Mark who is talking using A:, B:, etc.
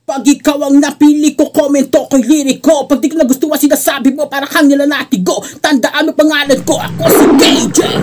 A: Pag ikaw ang napili ko, komento ko'y liriko. Pag di ko nagustuhan sinasabi mo, para kang nilalatigo. Tandaan mo pangalan ko, ako si KJ.